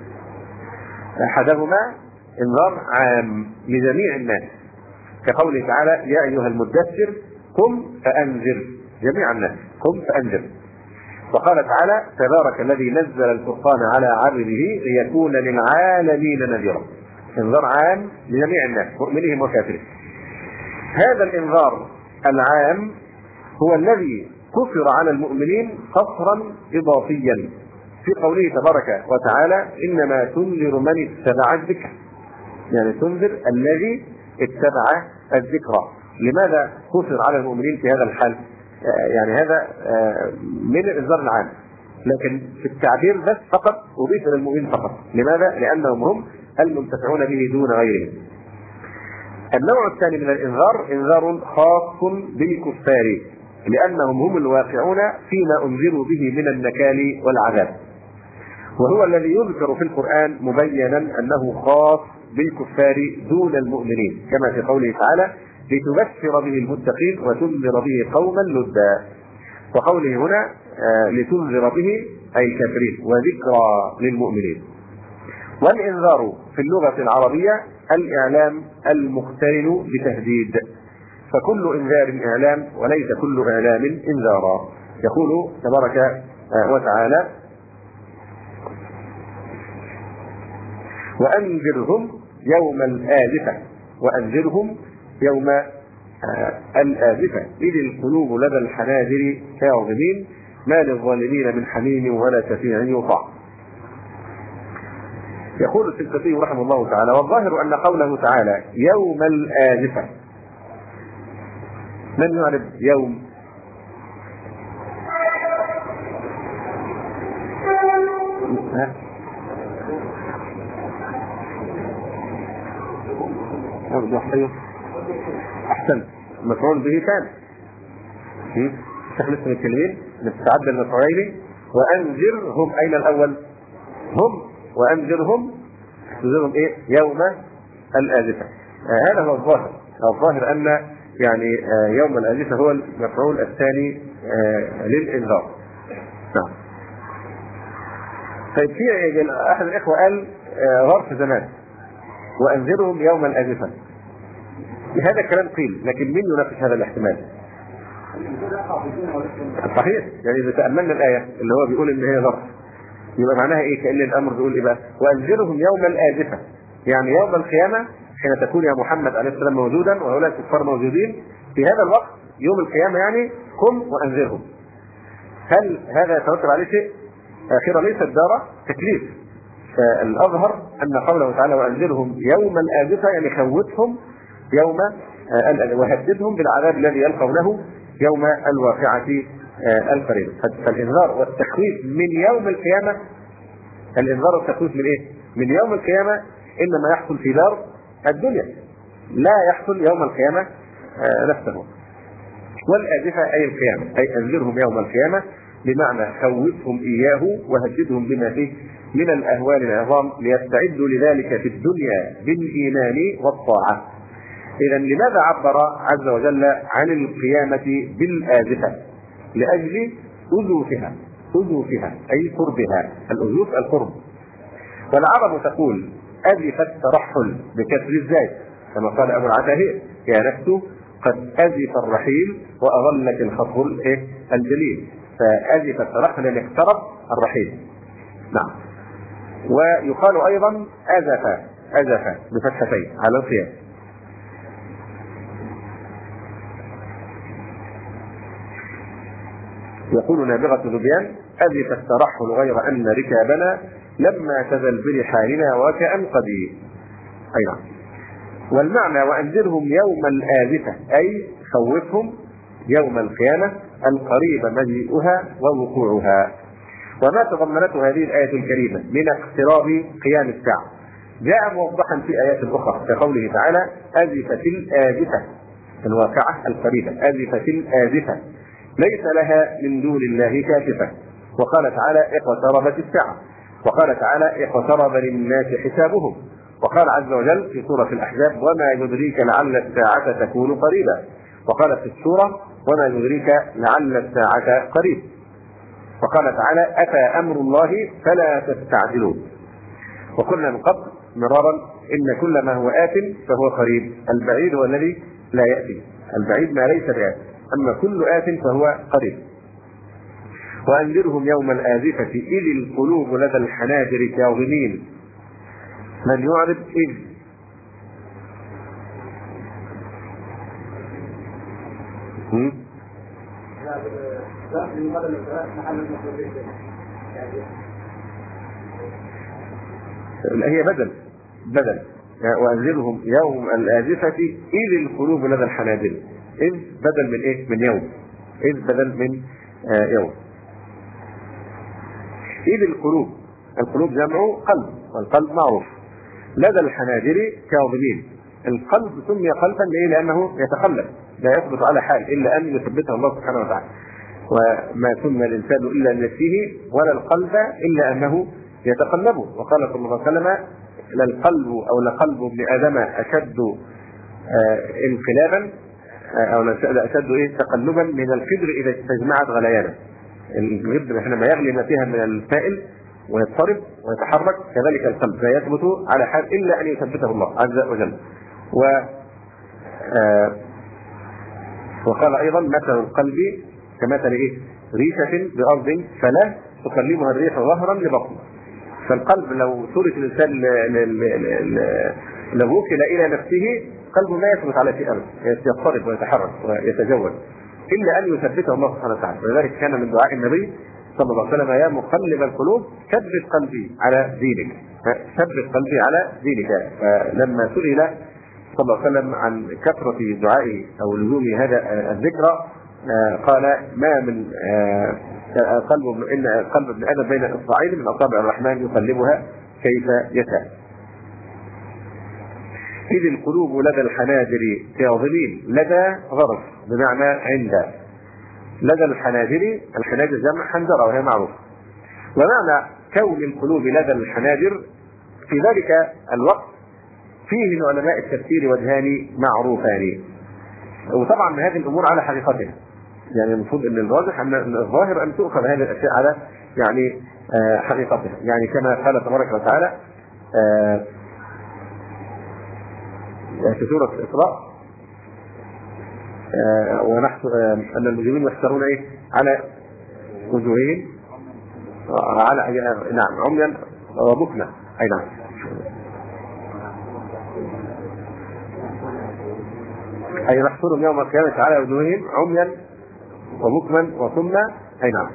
أحدهما إنذار عام لجميع الناس كقوله تعالى يا أيها المدثر قم فأنذر، جميع الناس قم فأنذر. وقال تعالى: تبارك الذي نزل الفرقان على عبده ليكون للعالمين نذيرا. انذار عام لجميع الناس مؤمنهم وكافرهم. هذا الانذار العام هو الذي قصر على المؤمنين قصرا اضافيا في قوله تبارك وتعالى: انما تنذر من اتبع الذكر. يعني تنذر الذي اتبع الذكرى. لماذا قصر على المؤمنين في هذا الحال؟ يعني هذا من الانذار العام، لكن في التعبير بس فقط اضيف الى المؤمنين فقط. لماذا؟ لانهم هم المنتفعون به دون غيرهم. النوع الثاني من الانذار انذار خاص بالكفار، لانهم هم الواقعون فيما انذروا به من النكال والعذاب، وهو الذي يذكر في القرآن مبينا انه خاص بالكفار دون المؤمنين، كما في قوله تعالى: لتبشر به المتقين وتنذر به قوما لدا. وقوله هنا لتنذر به اي الكافرين وذكرى للمؤمنين. والانذار في اللغة العربية الاعلام المقترن بتهديد، فكل انذار اعلام وليس كل اعلام انذارا. يقول تبارك وتعالى: وانذرهم يوم الآزفة. وانذرهم يوم الآزفة إذ القلوب لدى الحناجر كاظمين ما للظالمين من حميم ولا شفيع يطاع. يقول السلفي رحمه الله تعالى: والظاهر أن قوله تعالى يوم الآزفة، من يعرف يوم؟ أحسن، مفعول به كان لسه متكلمين نستعد المفعولين. وأنذرهم أين الأول؟ هم. وأنذرهم تنذرهم إيه؟ يوم الآزفة. هذا هو الظاهر. الظاهر أن يعني يوم الآزفة هو المفعول الثاني للإنذار. نعم. طيب في أحد الإخوة قال ظرف زمان وأنذرهم يوم الآزفة. هذا الكلام قيل، لكن من يناقش هذا الاحتمال؟ صحيح. يعني إذا تأملنا الآية اللي هو بيقول إن هي ظرف، يبقى معناها إيه؟ كأن الأمر بيقول إيه بقى؟ وأنذرهم يوم الآزفة، يعني يوم القيامة حين تكون يا محمد عليه السلام موجودا وهؤلاء الكفار موجودين في هذا الوقت يوم القيامة، يعني قم وأنذرهم. هل هذا يترتب عليه شيء؟ آخرة ليست دار تكليف. فالأظهر أن قوله تعالى وأنذرهم يوم الآزفة يعني خوفهم يوم وهددهم بالعذاب الذي يلقونه يوم الواقعة القريبة. فالإنذار والتخويف من يوم القيامة، الإنذار والتخويف من إيه؟ من يوم القيامة إنما يحصل في دار الدنيا، لا يحصل يوم القيامة نفسه. والآزفة أي القيامة، أي أنذرهم يوم القيامة بمعنى خوفهم إياه وهددهم بما فيه من الأهوال العظام ليستعدوا لذلك في الدنيا بالإيمان والطاعة. إذا لماذا عبر عز وجل عن القيامة بالآزفة؟ لأجل أزوفها. أزوفها أي قربها، الأزوف القرب. والعرب تقول أزف الترحل بكسر الزاي، كما قال أبو العتاهية: يا نفس قد أزف الرحيل وأظلك الخطر الجليل. فأزف الترحل يعني اقترب الرحيل. نعم. ويقال أيضا أزف بفتحتين على القياس. يقول نابغة ذبيان: أزف الترحل غير أن ركابنا لما تزل برحالنا وكأن قدي. أي نعم. والمعنى وأنذرهم يوم الآزفة أي خوفهم يوم القيامة القريب مجيئها ووقوعها. وما تضمنته هذه الآية الكريمة من اقتراب قيام الساعة جاء موضحا في آيات أخرى كقوله تعالى: أزفت الآزفة، الواقعة القريبة. أزفت الآزفة ليس لها من دون الله كاشفة. وقال تعالى: اقتربت الساعة. وقال تعالى: اقترب للناس حسابهم. وقال عز وجل في سورة الأحزاب: وما يدريك لعل الساعة تكون قريبا. وقال في السورة: وما يدريك لعل الساعة قريب. وقال تعالى: أتى أمر الله فلا تستعجلون. وقلنا من قبل مرارا إن كل ما هو آت فهو قريب، البعيد هو الذي لا يأتي، البعيد ما ليس بآت، أما كل آت فهو قريب. وأنذرهم يوم الآزفة إذ القلوب لدى الحناجر كاظمين. من يعرض إذ هي بدل وأنذرهم يوم الآزفة إذ القلوب لدى الحناجر. إذ بدل من إيه؟ من يوم. إذ بدل من يوم. إذ القلوب جمع قلب، والقلب معروف. لدى الحناجر كاظمين. القلب سمي قلبا لأنه يتقلب، لا يثبت على حال إلا أن يثبته الله سبحانه وتعالى. وما سمي الإنسان إلا لنفسه ولا القلب إلا أنه يتقلبه. وقال صلى الله عليه وسلم: للقلب أو لقلب ابن آدم أشد انقلابا أو أشد تقلبا من القدر إذا استجمعت غليانه. القدر حينما يغلي ما فيها من السائل ويضطرب ويتحرك، كذلك القلب لا يثبت على حال إلا أن يثبته الله عز وجل. وقال أيضا: مثل القلب كمثل ريشة بأرض فلا تقلبها الريح ظهرا لبطن. فالقلب لو ترك الإنسان لو وكل إلى نفسه قلبه لا يثبت على شيء أبدا، يضطرب ويتحرك ويتجول إلا أن يثبته الله سبحانه وتعالى. ولذلك كان من دعاء النبي صلى الله عليه وسلم: يا مقلب القلوب ثبت قلبي على دينك. ثبت قلبي على دينك. لما سئل صلى الله عليه وسلم عن كثرة دعائه أو لزوم هذا الذكر قال: ما من قلب ابن آدم بين إصبعين من أصابع الرحمن يقلبها كيف يشاء. إذ القلوب لدى الحناجر كاظمين. لدى ظرف بمعنى عند. لدى الحناجر جمع حنجرة وهي معروفة. ومعنى كون القلوب لدى الحناجر في ذلك الوقت فيه من علماء التفسير وجهان معروفان. وطبعا هذه الأمور على حقيقتها، يعني المفروض ان الراجح ان الظاهر ان تؤخذ هذه الاشياء على يعني حقيقتها، يعني كما قال تبارك وتعالى في سورة الإسراء: ونحن ان المجرمين يحشرون على وجوههم على نعم عميا وبكما. اي نعم. اي نحشرهم يوم القيامة على وجوههم عميا وبكما وثم. اي نعم.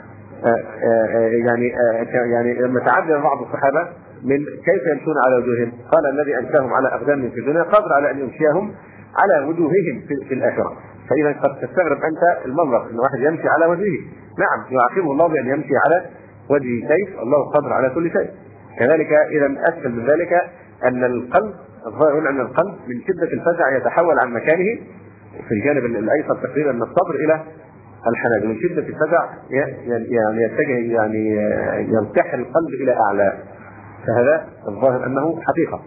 يعني لما تعجب بعض الصحابه من كيف يمشون على وجوههم، قال: الذي انشاهم على اقدامهم في الدنيا قادر على ان يمشيهم على وجوههم في الاخره. فاذا قد تستغرب انت المنظر ان واحد يمشي على وجهه. نعم، يعاقبه الله بان يمشي على وجهه. كيف؟ الله قادر على كل شيء. كذلك اذا اسفل من ذلك ان القلب، الظاهر ان القلب من شده الفزع يتحول عن مكانه في الجانب الايسر تقريبا من الصدر الى الحناجر. من شدة الفزع يعني يتجه، يعني يرتحل القلب إلى أعلى. فهذا الظاهر أنه حقيقة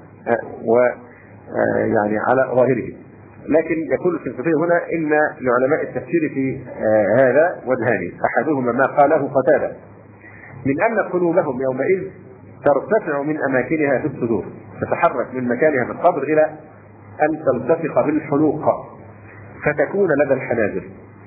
ويعني على ظاهره. لكن يقول الشنقيطي هنا إن لعلماء التفسير في هذا وجهان. أحدهما ما قاله قتادة من أن قلوبهم يومئذ ترتفع من أماكنها في الصدور، تتحرك من مكانها في الصدر إلى أن تلتصق بالحلوق فتكون لدى الحناجر.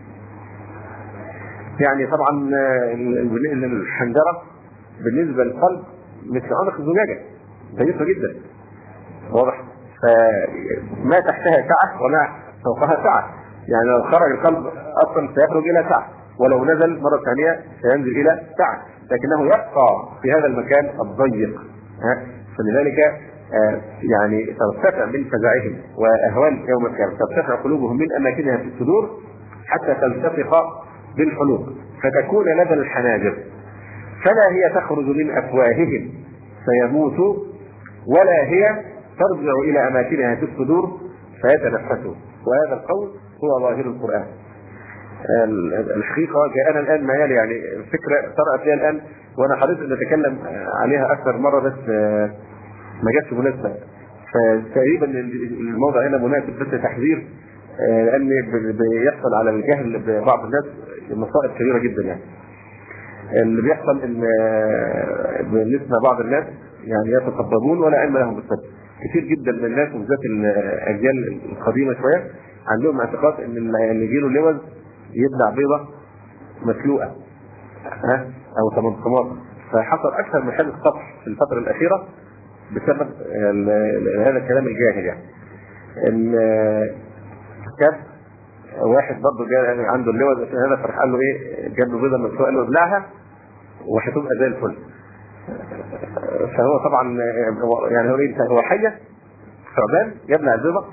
يعني طبعا الحنجرة بالنسبة للقلب مثل عنق الزجاجة، ضيقة جدا، واضح؟ فما تحتها سعة وما فوقها سعة. يعني لو خرج القلب أصلا سيخرج إلى سعة، ولو نزل مرة ثانية سينزل إلى سعة، لكنه يبقى في هذا المكان الضيق. فلذلك يعني ترتفع من فزعهم وأهوال يوم القيامة، ترتفع قلوبهم من أماكنها في الصدور حتى تلتصق بالحلوق فتكون لدى الحناجر، فلا هي تخرج من أفواههم فيموتوا، ولا هي ترجع إلى أماكنها في الصدور فيتنفسوا. وهذا القول هو ظاهر القرآن. الحقيقة جاءنا الآن ما يلي، يعني الفكرة طرأت لي الآن وأنا حريص أن أتكلم عليها أكثر مرة، بس ما جاتش مناسبة. فتقريبا الموضوع هنا مناسب بس تحذير، لأن بيحصل على الجهل ببعض الناس مصائب كبيرة جدا. يعني اللي بيحصل ان بالنسبة لبعض الناس يعني يتقبضون ولا علم لهم بالسبب. كثير جدا من الناس وبالذات الأجيال القديمة شوية عندهم اعتقاد ان اللي يجيله لوز يبلع بيضة مسلوقة، او طماطم. فحصل اكثر من حادث قتل في الفتره الاخيره بسبب هذا الكلام الجاهل. يعني ان كان واحد برضه جاء عنده اللوز هذا، فراح قال له ايه، جاب له بيضه مسلوقه قال له ابلعها وهتبقى زي الفل. فهو طبعا يعني هو ايه، هو حيه ثعبان يبلع البيضه،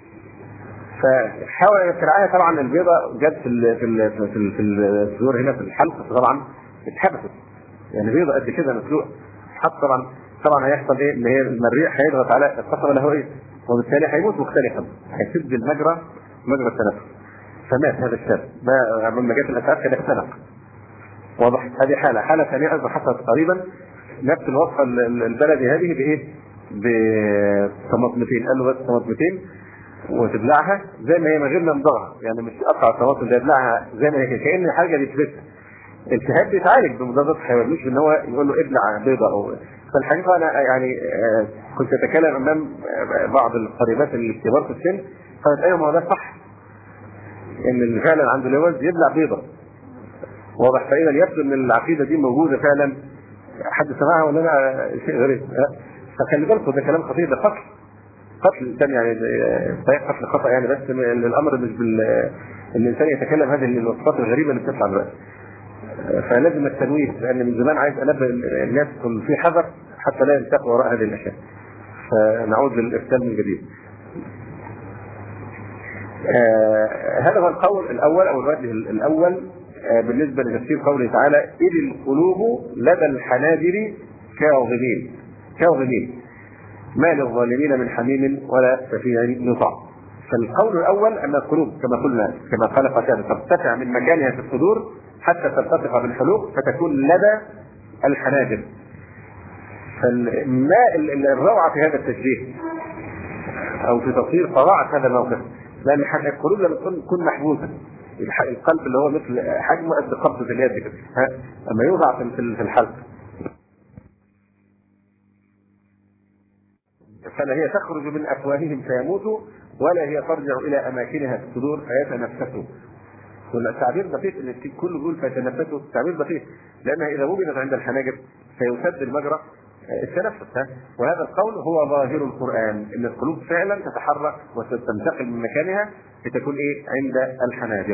فحاول يقرعها. طبعا البيضه جت في الصدور هنا في الحلق، طبعا اتحبست. يعني بيضه قد كده مسلوقه، حط طبعا هيحصل ايه، ان هي المريء هيضغط على القصبه الهوائيه، وبالتالي هيموت مختلفا، هيسد مجرى التنفس. فمات هذا الشاب لما جت الاسعاف كان اختنق. واضح؟ هذه حاله ثانيه ايضا حصلت قريبا، نفس الوصفه البلدي هذه بايه؟ بطماطمتين. قال له بس طماطمتين وتبلعها زي ما هي من غير ما نمضغها، يعني مش تقطع الطماطم ده، يبلعها زي ما هي كأن حاجه بتلبسها. التهاب بيتعالج بمضادات الحيوان، مش ان هو يقول له ابلع بيضه او. فالحقيقه انا يعني كنت اتكلم امام بعض القريبات الكبار في السن، قالت ايوه ما هو ده صح، ان اللي فعلا عنده لوز يبلع بيضه. واضح؟ فاذا يبدو ان العقيده دي موجوده فعلا. حد سمعها ولا انا شيء غريب؟ فخلي بالكم ده كلام خطير، ده قتل الانسان، يعني صحيح قتل خطا يعني، بس الامر مش الانسان يتكلم هذه الوصفات الغريبه اللي بتطلع دلوقتي. فلازم التنويه، لان من زمان عايز انبه الناس يكون في حذر حتى لا ينتقوا وراء هذه الاشياء. فنعود للارسال من جديد. هذا هو القول الاول او الوجه الاول بالنسبه لتفسير قوله تعالى: اذ القلوب لدى الحناجر كاظمين ما للظالمين من حميم ولا شفيع يطاع. فالقول الاول ان القلوب كما قلنا كما قال قتادة ترتفع من مكانها في الصدور حتى تلتصق بالحلوق فتكون لدى الحناجر. فما الروعه في هذا التشبيه او في تصوير طبيعه هذا الموقف، لان القلوب لما تكون محبوسه، القلب اللي هو مثل حجمه قد قبضه اليد كده، اما يوضع في الحلق فلا هي تخرج من افواههم فيموتوا ولا هي ترجع الى اماكنها في الصدور فيتنفسوا. والتعبير دقيق، ان كل بيقول فيتنفسوا، تعبير دقيق، لانها اذا وجدت عند الحناجر سيسد المجرى التنفس. وهذا القول هو ظاهر القران، ان القلوب فعلا تتحرك وتنتقل من مكانها لتكون ايه؟ عند الحناجر.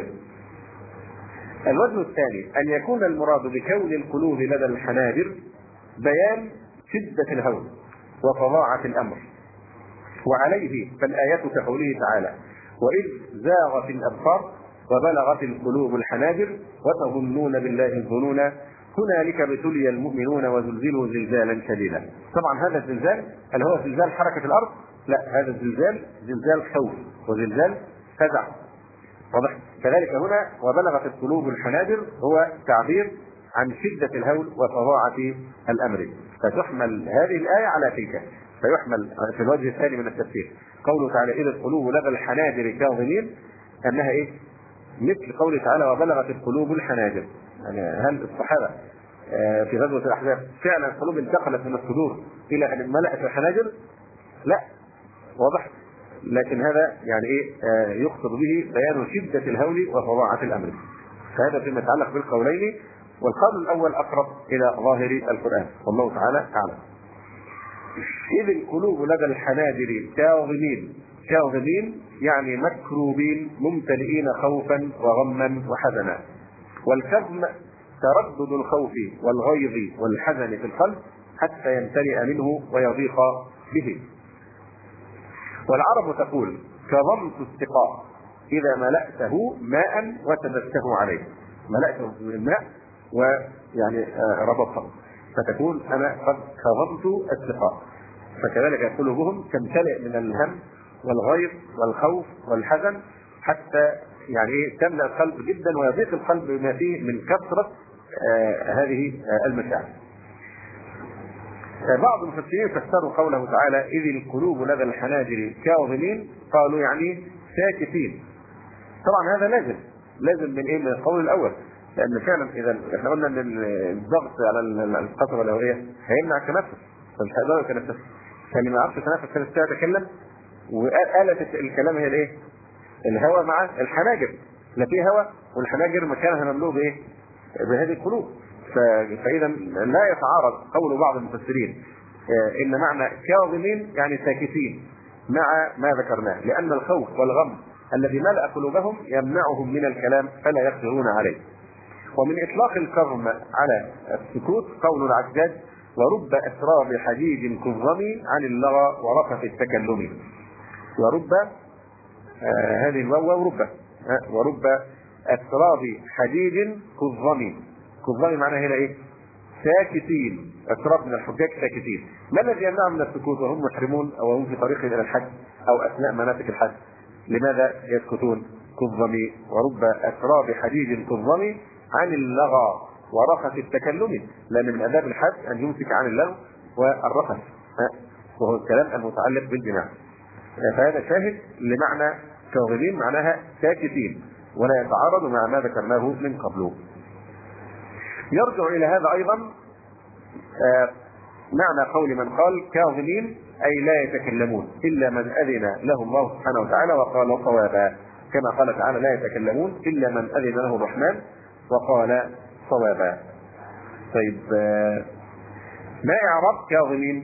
الوجه الثاني ان يكون المراد بكون القلوب لدى الحناجر بيان شده الهول وفظاعه الامر، وعليه فالايات كقوله تعالى: واذ زاغت الابصار وبلغت القلوب الحناجر وتظنون بالله الظنون هنالك ابتلي المؤمنون وزلزلوا زلزالا شديدا. طبعا هذا الزلزال هل هو زلزال حركه الارض؟ لا، هذا الزلزال زلزال خوف وزلزال فزع. واضح؟ كذلك هنا وبلغت القلوب الحناجر هو تعبير عن شده الهول وفظاعه الامر. فتحمل هذه الايه على تلك، فيحمل في الوجه الثاني من التفسير قوله تعالى: اذا القلوب لدى الحناجر كاظمين، انها ايه؟ مثل قوله تعالى: وبلغت القلوب الحناجر. يعني هل الصحابه في غزوه الاحزاب فعلا القلوب انتقلت من الصدور الى ان ملأت الحناجر؟ لا، واضح. لكن هذا يعني ايه؟ يقصد به بيان شده الهول وفظاعه الامر. فهذا فيما يتعلق بالقولين، والقول الاول اقرب الى ظاهر القران، والله تعالى اعلم. اذ القلوب لدى الحناجر كاظمين يعني مكروبين ممتلئين خوفا وغما وحزنا. والكظم تردد الخوف والغيظ والحزن في القلب حتى يمتلئ منه ويضيق به. والعرب تقول: كظمت السقاء اذا ملأته ماء وتبسته عليه. ملأته من الماء ويعني ربطه، فتكون انا قد كظمت السقاء. فكذلك قلوبهم تمتلئ من الهم والغيظ والخوف والحزن حتى يعني ايه؟ تملأ القلب جدا ويضيق القلب بما فيه من كثرة هذه المشاعر. بعض المفسرين فسروا قوله تعالى: اذ القلوب لدى الحناجر كاظمين، قالوا يعني ساكتين. طبعا هذا لازم من ايه؟ من القول الاول، لان فعلا اذا احنا قلنا ان الضغط على القصبه الهوائيه هيمنع التنفس، فمش هيقدروا يتنفسوا. فاللي ما يعرفش يتنفس كان يتكلم، وآلة الكلام هي الايه؟ الهواء مع الحناجر. لا في هواء والحناجر مكانها مملوء بايه؟ بهذه القلوب. فإذا لا يتعارض قول بعض المفسرين إن معنى كاظمين يعني ساكتين مع ما ذكرناه، لأن الخوف والغم الذي ملأ قلوبهم يمنعهم من الكلام فلا يقدرون عليه. ومن إطلاق الكظم على السكوت قول العجاج: ورب أسراب حديد كظم عن اللغى ورفث التكلم. ورب هذه الواو ورب ورب أسراب حديد كظم. كظم معناها هنا إيه؟ ساكتين. أسراب من الحجاج ساكتين. ما الذي يمنعهم من السكوت وهم محرمون أو هم في طريق إلى الحج أو أثناء مناسك الحج؟ لماذا يسكتون؟ كظم ورب أسراب حديد كظم عن اللغى ورفث التكلم، لأن من آداب الحج أن يمسك عن اللغو والرفث وهو الكلام المتعلق بالجماع. فهذا شاهد لمعنى كاظمين معناها ساكتين ولا يتعارض مع ما ذكرناه من قبله. يرجع إلى هذا أيضا معنى قول من قال كاظمين أي لا يتكلمون إلا من أذن له الله سبحانه وتعالى وقال صوابا، كما قال تعالى: لا يتكلمون إلا من أذن له الرحمن وقال صوابا. طيب ما إعراب كاظمين؟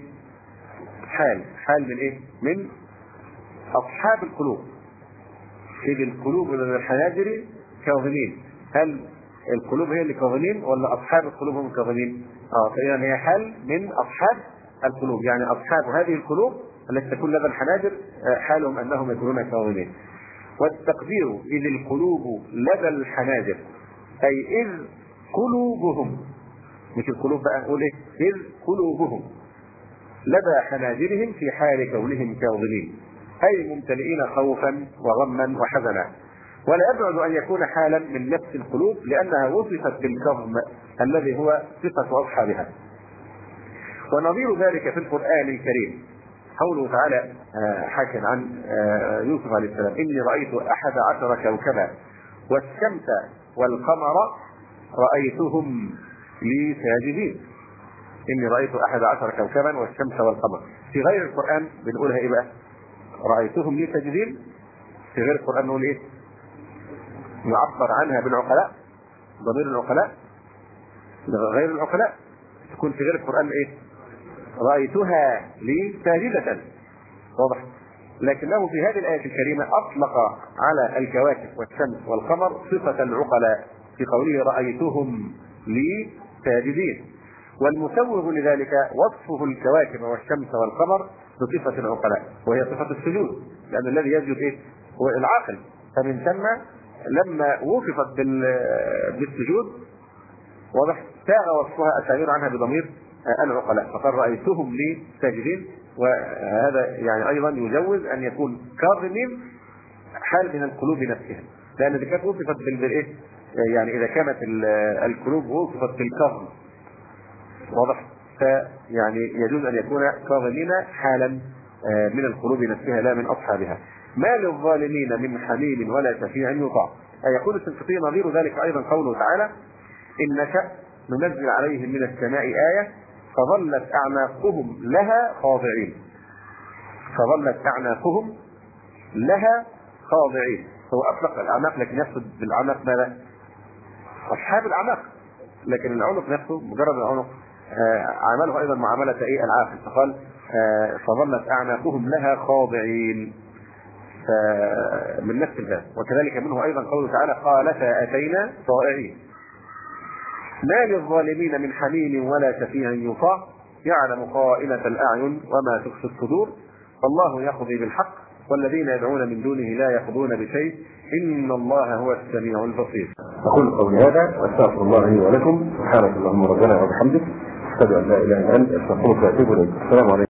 حال من إيه؟ من أصحاب القلوب، إذ القلوب من الحناجر كاظمين. هل القلوب هي اللي كاظمين ولا أصحاب القلوب هم كاظمين؟ فإذا هي حال من أصحاب القلوب، يعني أصحاب هذه القلوب التي تكون لدى الحناجر حالهم أنهم يكونون كاظمين. والتقدير: إذ القلوب لدى الحناجر، أي إذ قلوبهم، مش القلوب بقى نقول إيه؟ إذ قلوبهم لدى حناجرهم في حال كونهم كاظمين، أي ممتلئين خوفا وغما وحزنا. ولا يبعد أن يكون حالا من نفس القلوب لأنها وصفت بالكظم الذي هو صفة أصحابها. ونظير ذلك في القرآن الكريم قوله تعالى حكى عن يوسف عليه السلام: إني رأيت 11 كوكبا والشمس والقمر رأيتهم لي ساجدين. إني رأيت 11 كوكبا والشمس والقمر. في غير القرآن بنقولها إيه بقى؟ رأيتهم لي ساجدين. في غير القرآن نقول إيه؟ يعبر عنها بالعقلاء، ضمير العقلاء. غير العقلاء تكون في غير القرآن إيه؟ رأيتها لي ساجدة. واضح؟ لكنه في هذه الآية الكريمة أطلق على الكواكب والشمس والقمر صفة العقلاء في قوله رأيتهم لي ساجدين. والمسوغ لذلك وصفه الكواكب والشمس والقمر بصفة العقلاء وهي صفة السجود، لأن الذي يسجد إيه؟ هو العاقل. فمن ثم لما وصفت بالسجود واضح ساغ وصفها التعبير عنها بضمير العقلاء، فقال رأيتهم لي ساجدين. وهذا يعني أيضا يجوز أن يكون كاظمين حال من القلوب نفسها، لأن إذا كانت وصفت بالإيه؟ يعني إذا كانت القلوب وصفت بالكظم واضح، فيعني يجوز أن يكون كاظمين حالا من القلوب نفسها لا من أصحابها. ما للظالمين من حميم ولا شفيع يطاع. يقول السنقطي نظير ذلك أيضا قوله تعالى: إن نشأ ننزل عليهم من السماء آية فظلت أعناقهم لها خاضعين. فظلت أعناقهم لها خاضعين. هو أطلق الأعناق لكن يقصد بالأعناق ماذا؟ أصحاب الأعناق، لكن العنق نفسه مجرد العنق عمله أيضا معاملة إيه؟ العاقل. فقال فظلت أعناقهم لها خاضعين من نفس الباب. وكذلك منه أيضا قوله تعالى: قالتا أتينا طائعين. ما للظالمين من حميم ولا شفيع يطاع يعلم خائنة الأعين وما تخفي الصدور والله يقضي بالحق والذين يدعون من دونه لا يقضون بشيء إن الله هو السميع البصير. أقول قولي هذا وأستغفر الله لي ولكم. سبحانك اللهم ربنا وبحمدك أشهد أن لا إله إلا أنت أستغفرك وأتوب إليك. السلام عليكم.